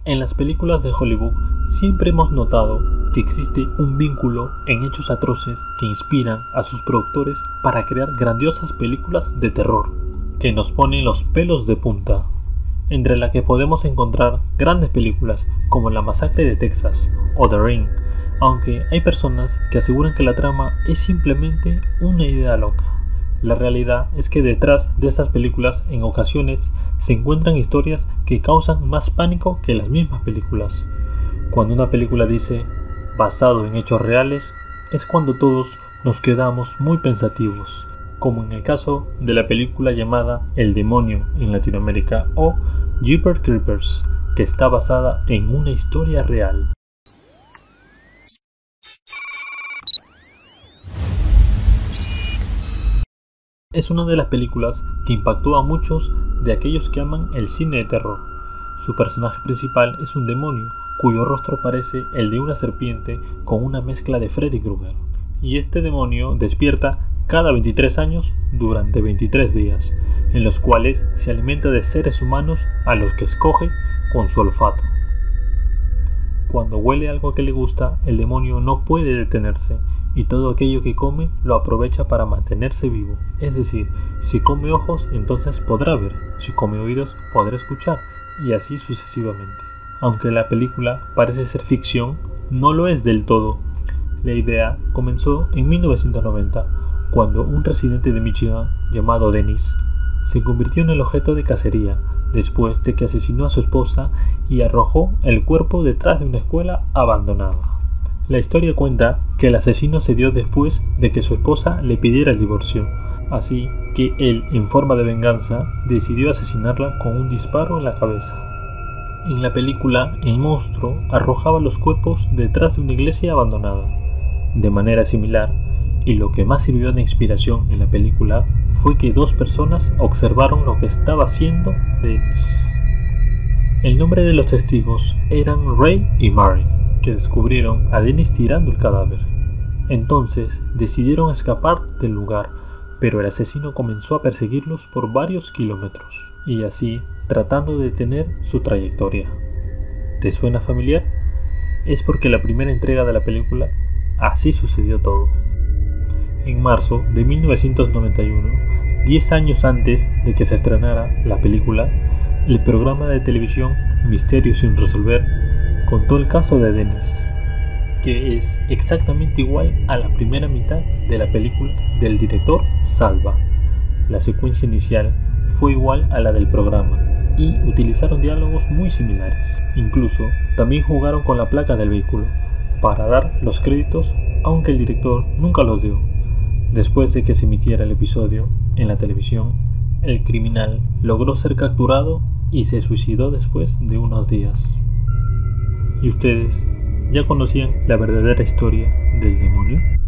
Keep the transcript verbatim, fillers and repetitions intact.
En las películas de Hollywood siempre hemos notado que existe un vínculo en hechos atroces que inspiran a sus productores para crear grandiosas películas de terror, que nos ponen los pelos de punta, entre las que podemos encontrar grandes películas como La Masacre de Texas o The Ring, aunque hay personas que aseguran que la trama es simplemente una idea loca. La realidad es que detrás de estas películas en ocasiones se encuentran historias que causan más pánico que las mismas películas. Cuando una película dice basado en hechos reales, es cuando todos nos quedamos muy pensativos, como en el caso de la película llamada El Demonio en Latinoamérica o Jeepers Creepers, que está basada en una historia real. Es una de las películas que impactó a muchos de aquellos que aman el cine de terror. Su personaje principal es un demonio, cuyo rostro parece el de una serpiente con una mezcla de Freddy Krueger. Y este demonio despierta cada veintitrés años durante veintitrés días, en los cuales se alimenta de seres humanos a los que escoge con su olfato. Cuando huele algo que le gusta, el demonio no puede detenerse, y todo aquello que come lo aprovecha para mantenerse vivo. Es decir, si come ojos, entonces podrá ver, si come oídos, podrá escuchar, y así sucesivamente. Aunque la película parece ser ficción, no lo es del todo. La idea comenzó en mil novecientos noventa, cuando un residente de Michigan llamado Dennis se convirtió en el objeto de cacería después de que asesinó a su esposa y arrojó el cuerpo detrás de una escuela abandonada. La historia cuenta que el asesino se dio después de que su esposa le pidiera el divorcio, así que él, en forma de venganza, decidió asesinarla con un disparo en la cabeza. En la película, el monstruo arrojaba los cuerpos detrás de una iglesia abandonada. De manera similar, y lo que más sirvió de inspiración en la película fue que dos personas observaron lo que estaba haciendo Dennis. El nombre de los testigos eran Ray y Mary, que descubrieron a Dennis tirando el cadáver. Entonces decidieron escapar del lugar, pero el asesino comenzó a perseguirlos por varios kilómetros, y así tratando de detener su trayectoria. ¿Te suena familiar? Es porque la primera entrega de la película así sucedió todo. En marzo de mil novecientos noventa y uno, diez años antes de que se estrenara la película, el programa de televisión Misterios sin resolver contó el caso de Dennis, que es exactamente igual a la primera mitad de la película del director Salva. La secuencia inicial fue igual a la del programa y utilizaron diálogos muy similares. Incluso también jugaron con la placa del vehículo para dar los créditos, aunque el director nunca los dio. Después de que se emitiera el episodio en la televisión, el criminal logró ser capturado y se suicidó después de unos días. ¿Y ustedes ya conocían la verdadera historia del demonio?